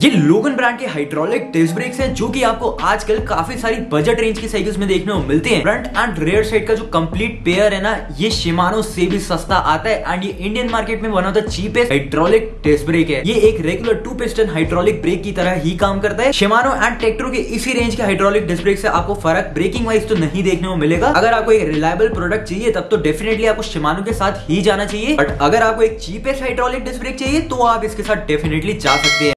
ये लोगन ब्रांड के हाइड्रोलिक डिस्क ब्रेक्स हैं जो कि आपको आजकल काफी सारी बजट रेंज की साइकिल्स में देखने को मिलते हैं। फ्रंट एंड रेयर साइड का जो कंप्लीट पेयर है ना, ये शिमानो से भी सस्ता आता है एंड ये इंडियन मार्केट में one of the cheapest hydraulic disc brake है। ये एक रेगुलर 2 पिस्टन हाइड्रोलिक ब्रेक की तरह ही काम करता है। शिमानो एंड टेक्ट्रो के इसी रेंज के हाइड्रोलिक डिस्क ब्रेक से आपको फर्क ब्रेकिंग वाइज तो नहीं देखने को मिलेगा। अगर आपको एक रिलायबल प्रोडक्ट चाहिए तब तो डेफिनेटली आपको शिमानो के साथ ही जाना चाहिए, बट अगर आपको एक चीपेस्ट हाइड्रोलिक डिस्क ब्रेक चाहिए तो आप इसके साथ डेफिनेटली जा सकते हैं।